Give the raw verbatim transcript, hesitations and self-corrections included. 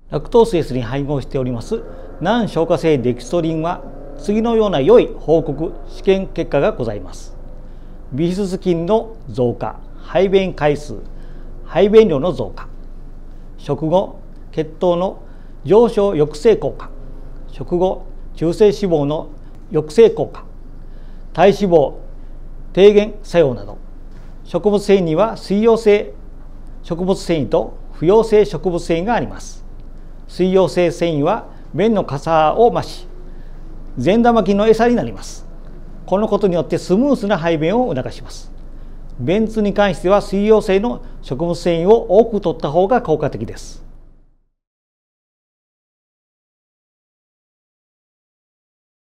ラクトース S に配合しております難消化性デキストリンは次のような良い報告試験結果がございます。ビフィズス菌の増加、排便回数、排便量の増加、食後血糖の上昇抑制効果、食後中性脂肪の抑制効果、体脂肪低減作用など、植物繊維には水溶性植物繊維と不溶性植物繊維があります。水溶性繊維は便のかさを増し、善玉菌の餌になります。このことによってスムースな排便を促します。便通に関しては水溶性の植物繊維を多く摂った方が効果的です。